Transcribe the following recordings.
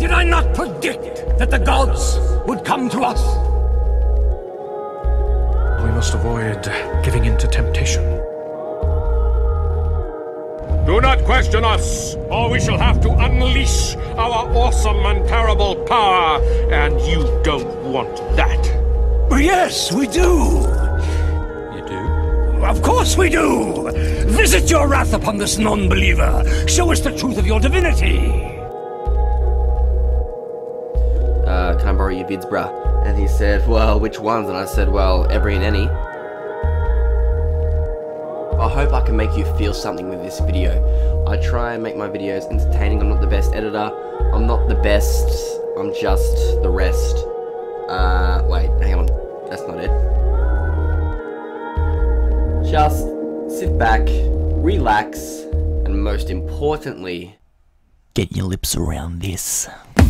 Did I not predict that the gods would come to us? We must avoid giving in to temptation. Do not question us, or we shall have to unleash our awesome and terrible power, and you don't want that. Yes, we do. You do? Of course we do. Visit your wrath upon this non-believer. Show us the truth of your divinity. Can I borrow your vids, bruh? And he said, well, which ones? And I said, well, every and any. I hope I can make you feel something with this video. I try and make my videos entertaining. I'm not the best editor. I'm not the best. I'm just the rest. Wait, hang on. That's not it. Just sit back, relax, and most importantly, get your lips around this.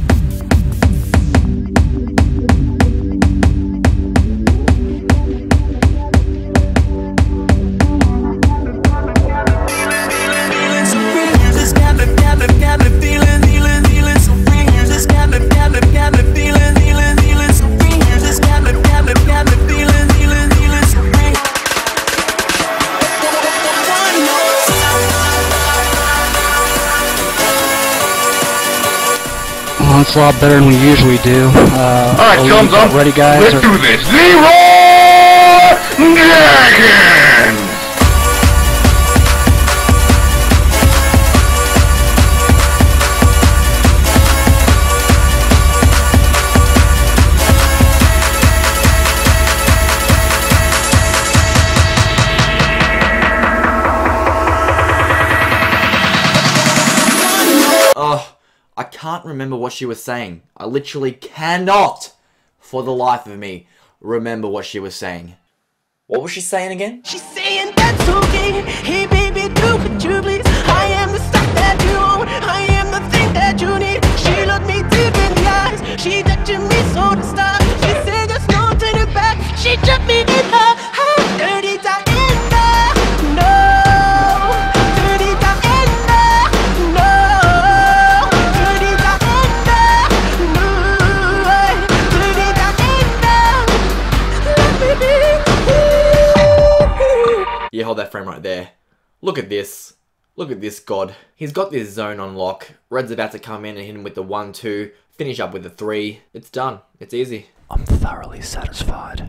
It's a lot better than we usually do. Alright, thumbs up. Ready, guys? Let's do this. Zero Dragon! I can't remember what she was saying. I literally cannot, for the life of me, remember what she was saying. What was she saying again? She's saying that's okay. Hey baby, do what you please. I am the stuff that you own. I am the thing that you need. She looked me deep in the eyes. She touching me so to stop. She said there's no turning back. She took me in her dirty Diana. Yeah, hold that frame right there. Look at this. Look at this god. He's got this zone on lock. Red's about to come in and hit him with the 1-2. Finish up with the 3. It's done. It's easy. I'm thoroughly satisfied.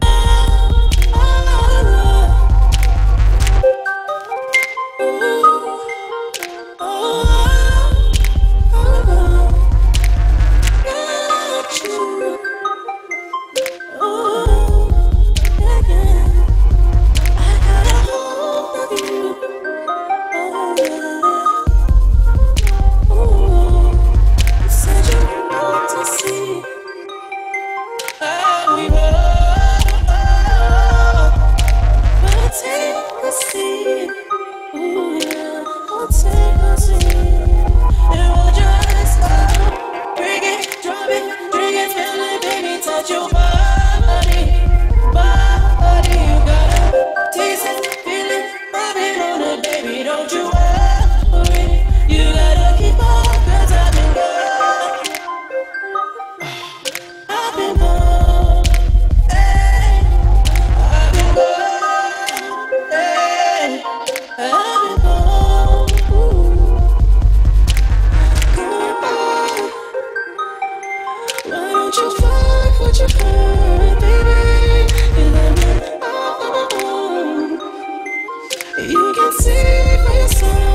You can see for yourself.